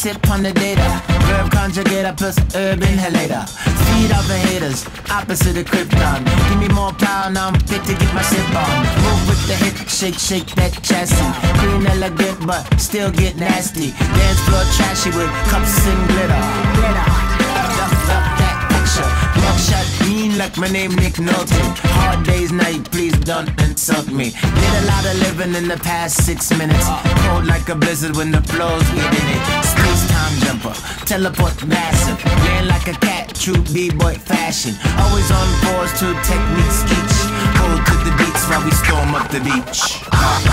sip on the data. Verb conjugator plus herb inhalator. Feed off the haters, opposite of Krypton. Give me more power, now I'm fit to get my sip on. Move with the hip, shake, shake that chassis. Clean, elegant, but still get nasty. Dance floor trashy with cups and glitter. Glitter, duff up that picture. Mugshot mean like my name Nick Nolte. Hard days, night, please don't insult me. Did a lot of living in the past 6 minutes. Cold like a blizzard when the flows get in it. Space-time jumper, teleport massive. Land like a cat, true b-boy fashion. Always on pause, 2 techniques each. Hold to the beats while we storm up the beach.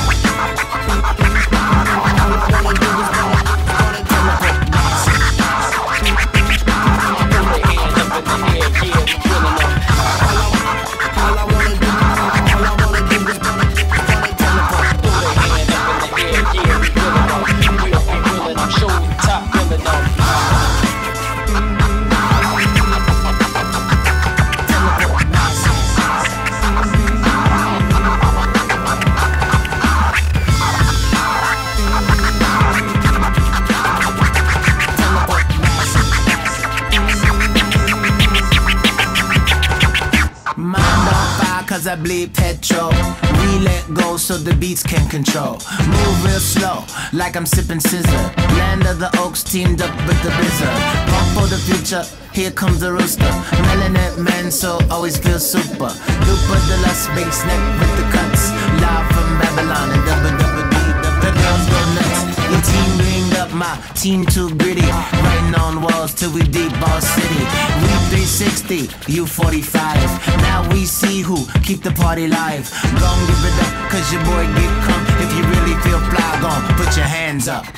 Cause I bleed petrol. We let go so the beats can control. Move real slow, like I'm sipping scissor. Land of the Oaks teamed up with the Blizzard. Pump for the future, here comes the rooster. Melanin man, so always feel super. Duper the lust, big snack with the cuts. Live from Babylon and WWD. The girls go nuts. Your team ringed up, my team too gritty. Writing on walls till we deep ball city. We 360, you 45. Now we see who keep the party live. Gon' give it up, cause your boy get crunk. If you really feel fly, gon' put your hands up.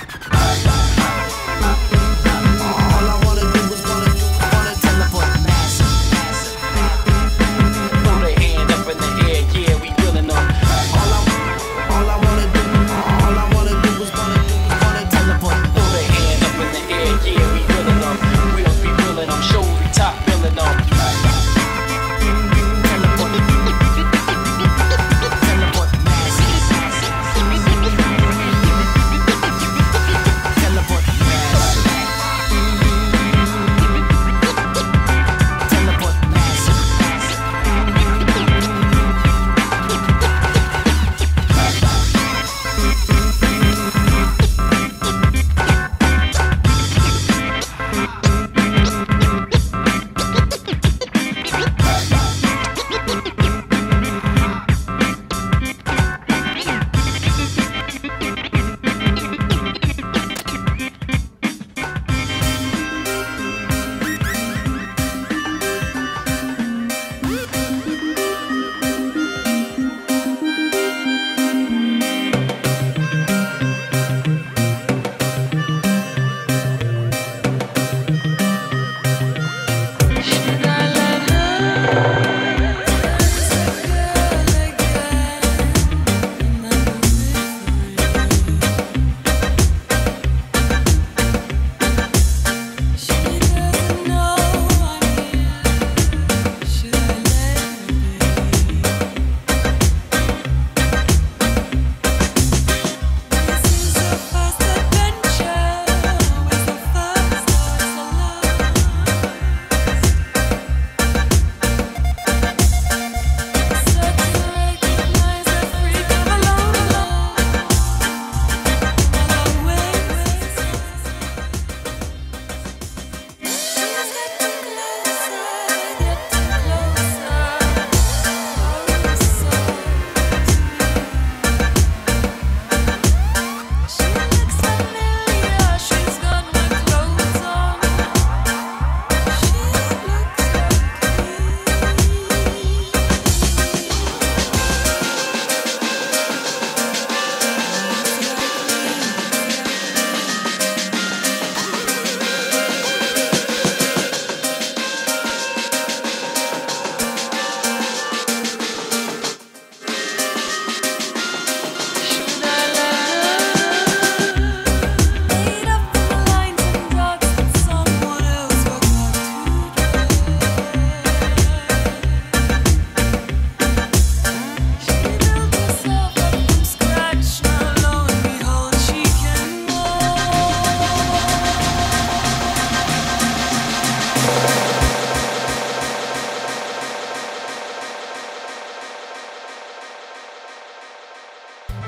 All I wanna do is wanna teleport massive. Throw their hand up in the air, yeah, we feeling them. All I wanna do is wanna teleport. Throw their hand up in the air, yeah, we feeling them. We'll be feeling them, show we top feeling them.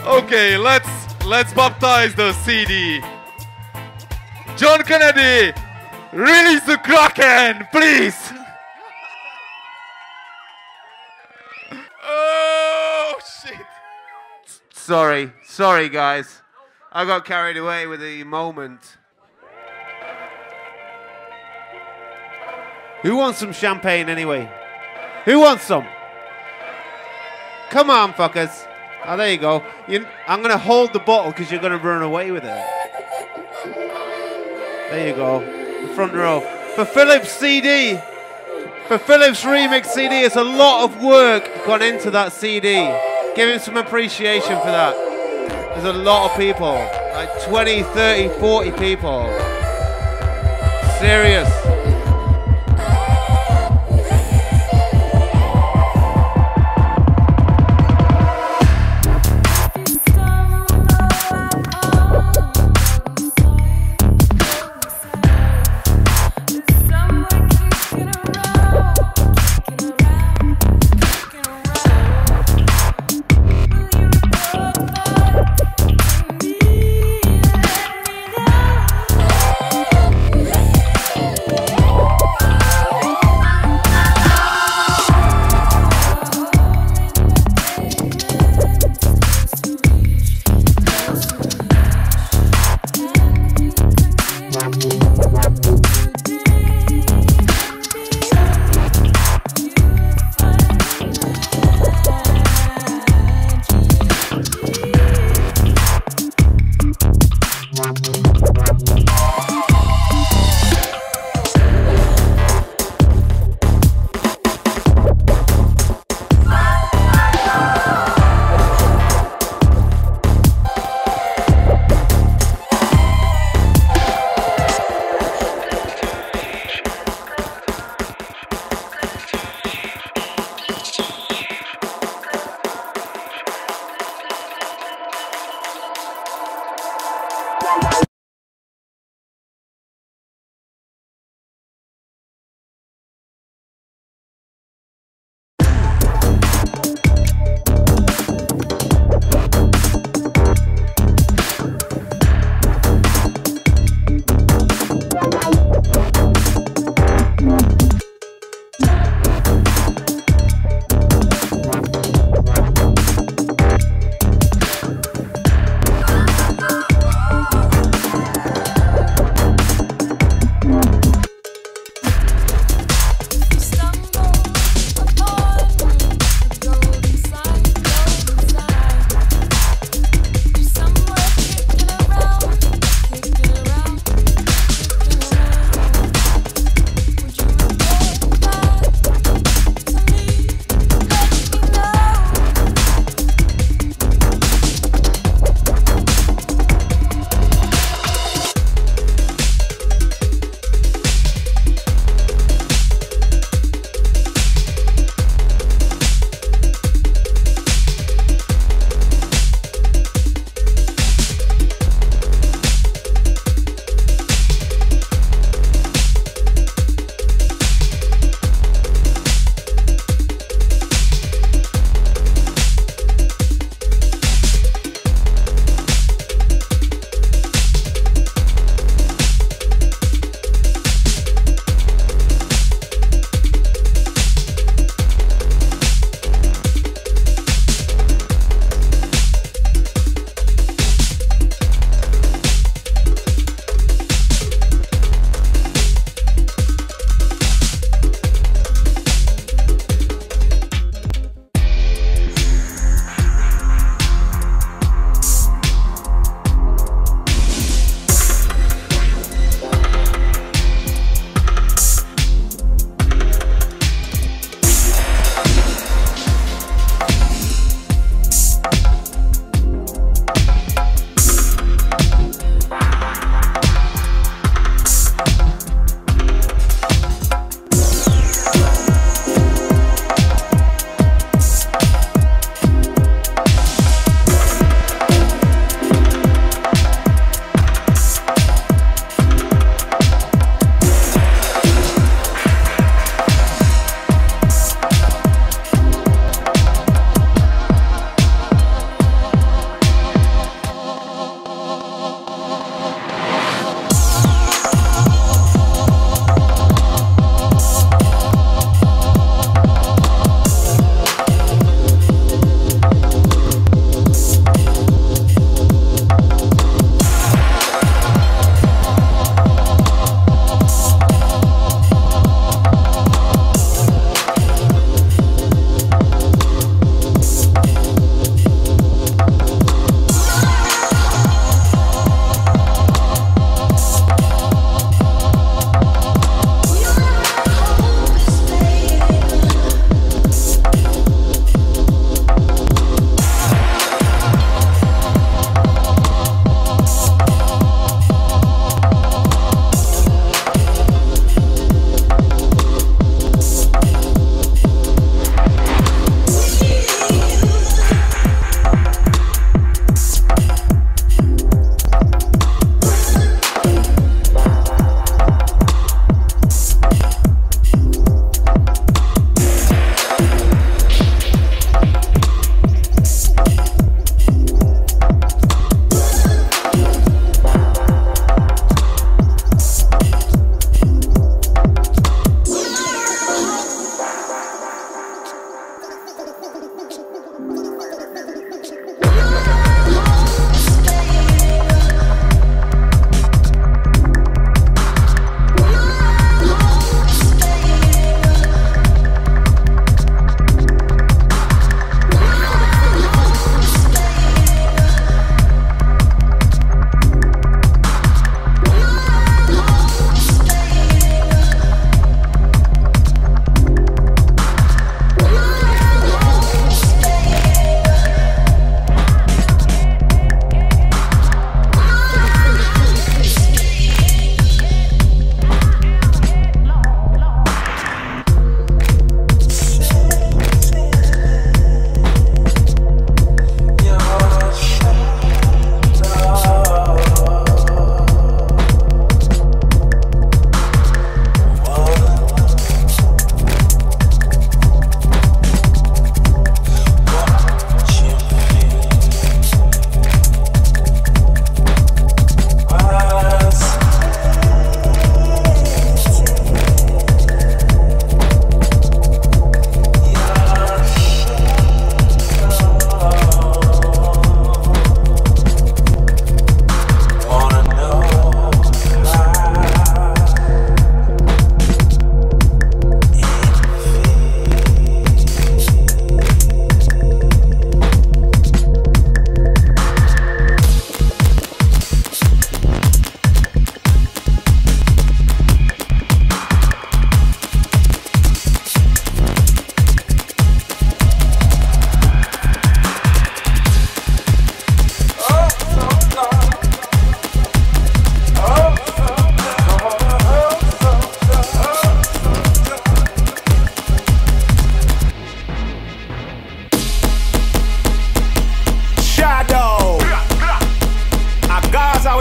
Okay, let's baptize the CD. John Kennedy, release the Kraken, please. Oh shit. Sorry guys. I got carried away with the moment. Who wants some champagne anyway? Who wants some? Come on, fuckers. Oh, there you go. I'm going to hold the bottle because you're going to run away with it. There you go. The front row. For Philip's CD. For Philip's remix CD. It's a lot of work gone into that CD. Give him some appreciation for that. There's a lot of people. Like 20, 30, 40 people. Serious.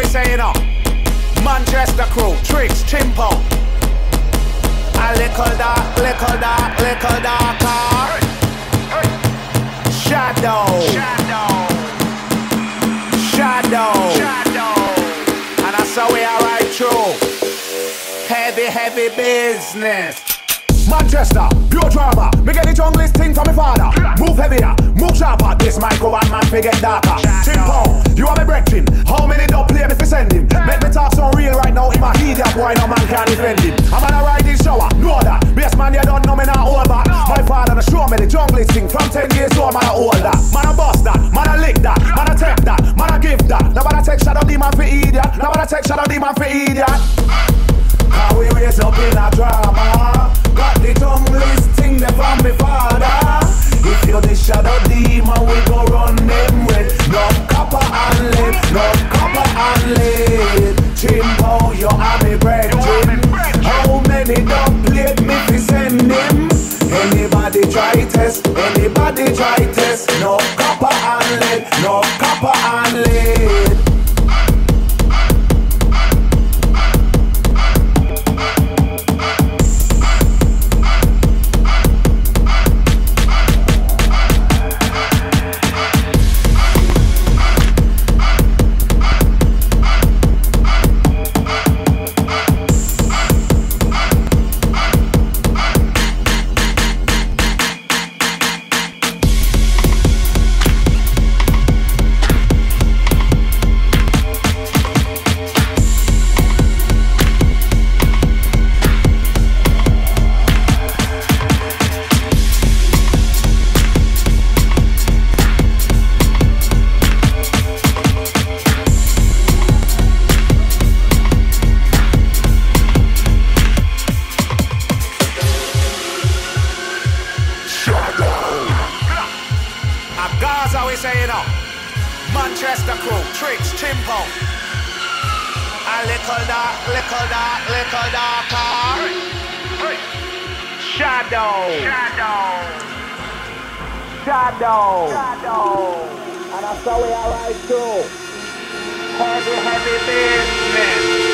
we say, you know? Manchester crew, tricks, chimpo. A little dark, little dark, little darker. Shadow. Shadow. Shadow. Shadow. And that's how we are right through. Heavy, heavy business. Manchester, pure drama. Me get the junglist thing from my father. Move heavier, move sharper. This micro and man fi get darker. Chimpo, you are me brethren. How many don't play me fi send him? Make me talk so real right now. In my idiot boy, no man can defend him. I'm gonna ride this shower, know that. Best man, you don't know me now hold back. My father to show me the junglist thing from 10 years old. Man, I hold that. Man, I bust that. Man, I lick that. Man, I take that. Man, I give that. Now man, I take shadow demon for idiot. Now man, I take shadow demon for idiot. How we raise up in a drama. Got the tongue listing there from me father. If you're the shadow demon, we go run them with no copper and lead, no copper and lead. Chimpo, you are me brethren. How many don't play me fi send him? Anybody try test, anybody try test. No copper and lead, no copper and lead. Manchester crew, tricks, chimpo. A little dark, little dark, little darker. Shadow. Shadow. Shadow. Shadow. And that's how we are right too. Heavy, heavy business.